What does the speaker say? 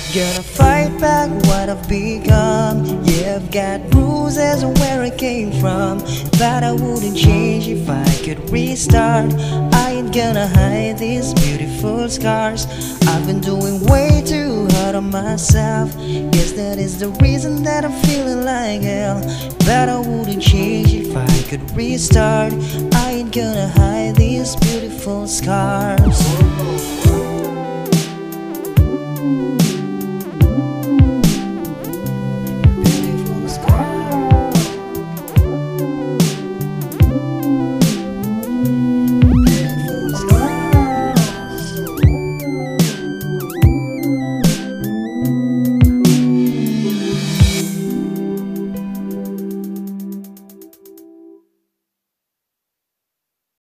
Gonna fight back what I've become. Yeah, I've got bruises where I came from, but I wouldn't change if I could restart. I ain't gonna hide these beautiful scars. I've been doing way too hard on myself. Guess that is the reason that I'm feeling like hell, but I wouldn't change if I could restart. I ain't gonna hide these beautiful scars.